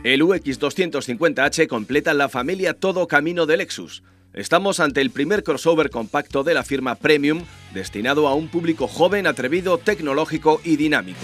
El UX 250h completa la familia todo camino de Lexus. Estamos ante el primer crossover compacto de la firma Premium, destinado a un público joven, atrevido, tecnológico y dinámico.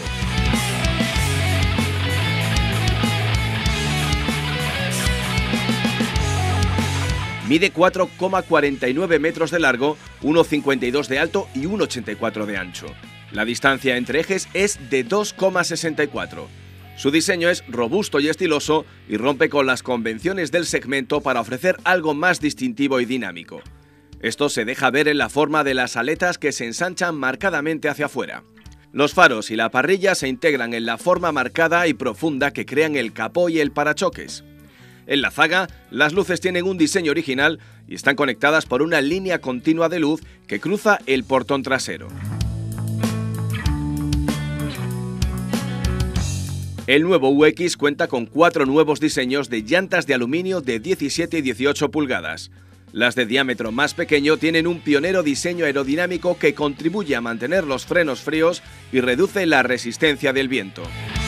Mide 4,49 metros de largo, 1,52 de alto y 1,84 de ancho. La distancia entre ejes es de 2,64. Su diseño es robusto y estiloso y rompe con las convenciones del segmento para ofrecer algo más distintivo y dinámico. Esto se deja ver en la forma de las aletas que se ensanchan marcadamente hacia afuera. Los faros y la parrilla se integran en la forma marcada y profunda que crean el capó y el parachoques. En la zaga, las luces tienen un diseño original y están conectadas por una línea continua de luz que cruza el portón trasero. El nuevo UX cuenta con 4 nuevos diseños de llantas de aluminio de 17 y 18 pulgadas. Las de diámetro más pequeño tienen un pionero diseño aerodinámico que contribuye a mantener los frenos fríos y reduce la resistencia del viento.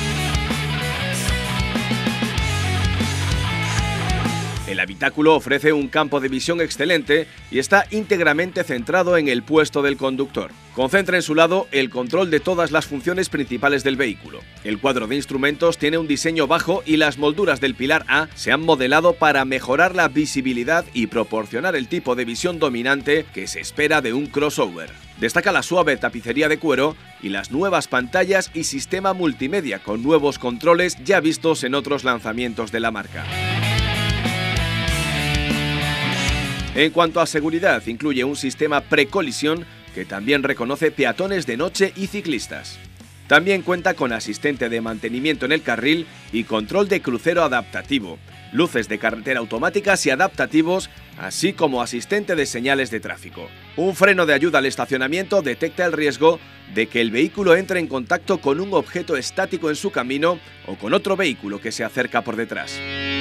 El habitáculo ofrece un campo de visión excelente y está íntegramente centrado en el puesto del conductor. Concentra en su lado el control de todas las funciones principales del vehículo. El cuadro de instrumentos tiene un diseño bajo y las molduras del pilar A se han modelado para mejorar la visibilidad y proporcionar el tipo de visión dominante que se espera de un crossover. Destaca la suave tapicería de cuero y las nuevas pantallas y sistema multimedia con nuevos controles ya vistos en otros lanzamientos de la marca. En cuanto a seguridad, incluye un sistema precolisión que también reconoce peatones de noche y ciclistas. También cuenta con asistente de mantenimiento en el carril y control de crucero adaptativo, luces de carretera automáticas y adaptativos, así como asistente de señales de tráfico. Un freno de ayuda al estacionamiento detecta el riesgo de que el vehículo entre en contacto con un objeto estático en su camino o con otro vehículo que se acerca por detrás.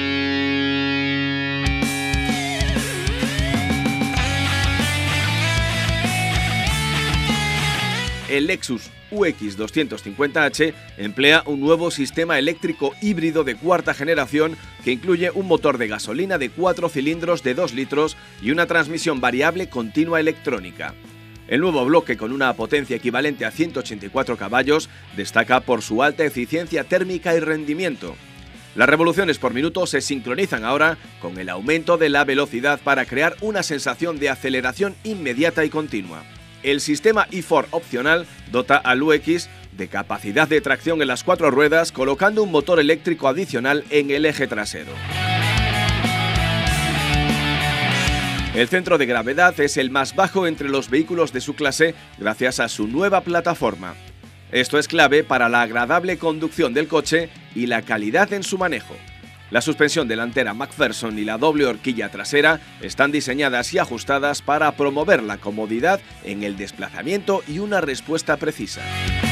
El Lexus UX 250h emplea un nuevo sistema eléctrico híbrido de cuarta generación que incluye un motor de gasolina de 4 cilindros de 2 litros y una transmisión variable continua electrónica. El nuevo bloque, con una potencia equivalente a 184 caballos, destaca por su alta eficiencia térmica y rendimiento. Las revoluciones por minuto se sincronizan ahora con el aumento de la velocidad para crear una sensación de aceleración inmediata y continua. El sistema e-4 opcional dota al UX de capacidad de tracción en las 4 ruedas, colocando un motor eléctrico adicional en el eje trasero. El centro de gravedad es el más bajo entre los vehículos de su clase gracias a su nueva plataforma. Esto es clave para la agradable conducción del coche y la calidad en su manejo. La suspensión delantera McPherson y la doble horquilla trasera están diseñadas y ajustadas para promover la comodidad en el desplazamiento y una respuesta precisa.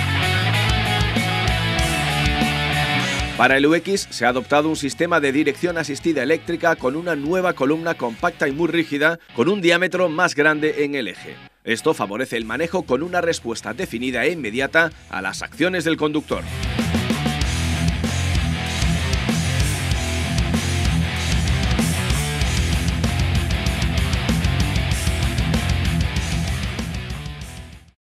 Para el UX se ha adoptado un sistema de dirección asistida eléctrica con una nueva columna compacta y muy rígida con un diámetro más grande en el eje. Esto favorece el manejo con una respuesta definida e inmediata a las acciones del conductor.